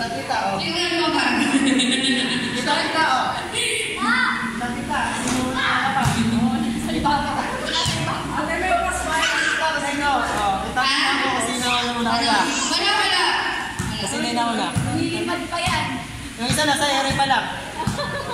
Kita-kita, oh. Tingnan mo ba? Kita-kita, oh. Kita-kita. Salita ka. Ate, may upas ba? Kita ka sa inyo. Kita-kita mo kasi nauna muna kaya. Wala. Kasi nauna. Nilipad pa yan. Yung isa nasa ere pa lang.